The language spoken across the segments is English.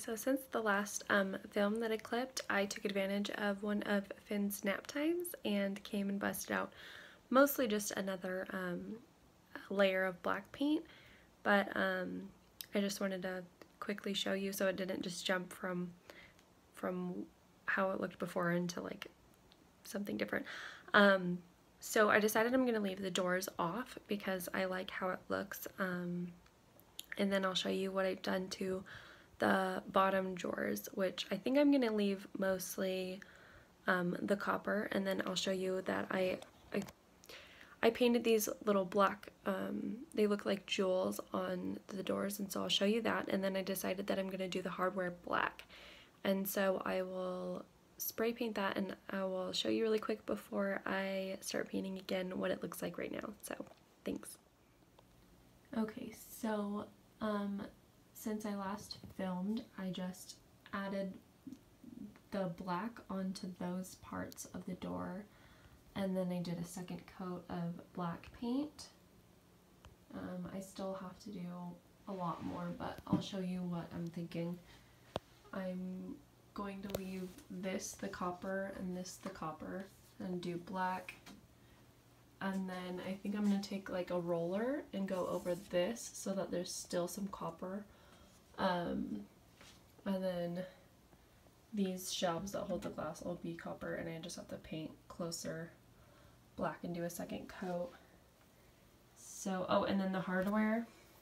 So since the last film that I clipped, I took advantage of one of Finn's nap times and came and busted out mostly just another layer of black paint, but I just wanted to quickly show you so it didn't just jump from how it looked before into like something different. So I decided I'm going to leave the doors off because I like how it looks, and then I'll show you what I've done to the bottom drawers, which I think I'm going to leave mostly the copper, and then I'll show you that I painted these little black, they look like jewels on the doors, and so I'll show you that, and then I decided that I'm going to do the hardware black, and so I will spray paint that, and I will show you really quick before I start painting again what it looks like right now. So thanks. Okay, so since I last filmed, I just added the black onto those parts of the door, and then I did a second coat of black paint. I still have to do a lot more, but I'll show you what I'm thinking. I'm going to leave this the copper and this the copper and do black, and then I think I'm going to take like a roller and go over this so that there's still some copper, and then these shelves that hold the glass will be copper, and I just have to paint closer black and do a second coat. So, oh, and then the hardware,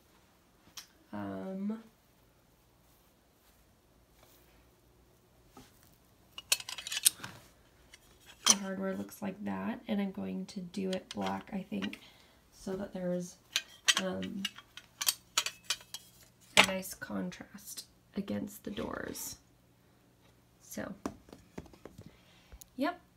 the hardware looks like that, and I'm going to do it black, I think, so that there's a nice contrast against the doors. So, yep,